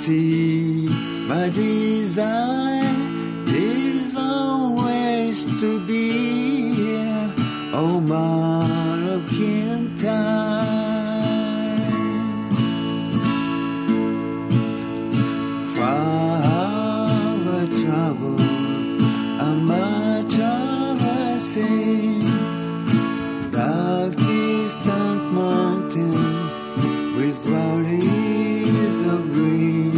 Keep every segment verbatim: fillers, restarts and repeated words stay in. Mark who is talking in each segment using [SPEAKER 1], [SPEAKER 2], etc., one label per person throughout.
[SPEAKER 1] see, my desire is always to be here, oh Moroccan time. Far I travel, and much I've seen, dark distant mountains with valleys of green,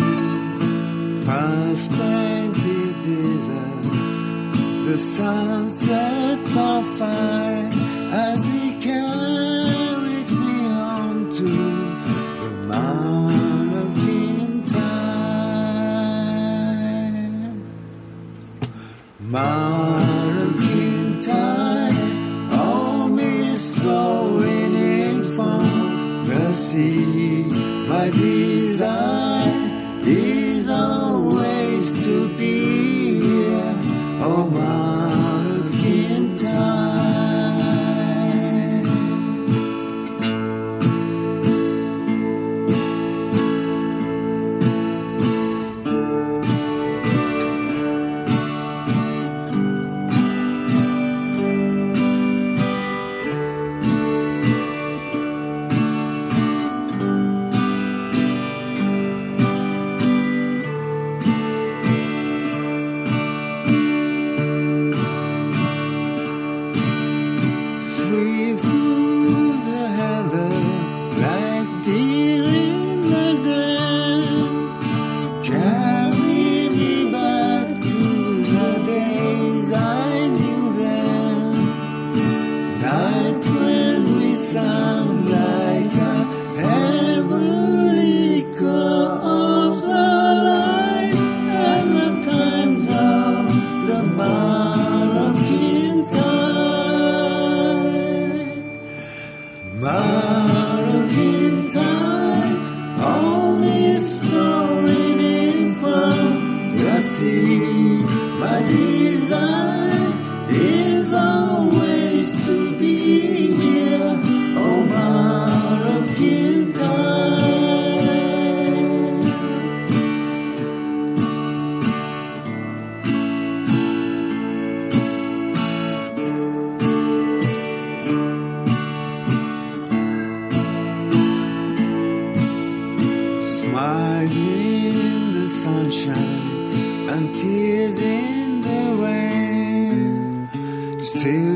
[SPEAKER 1] prospective desert, the sunsets on fire as he carries me home to the Moroccan time. Moroccan time, oh mist rolling in from the sea. My desire is always to be here, oh Moroccan time. Sweep through the heather like deer in the ground, carry me back to the days I knew them, night when we sang like a heavenly chord of the light, and the times of the Moroccan time. Moroccan time, all mist rolling in from the sea. My desire is always to be here, oh Moroccan time. Smile in the sunshine and tears in the rain, still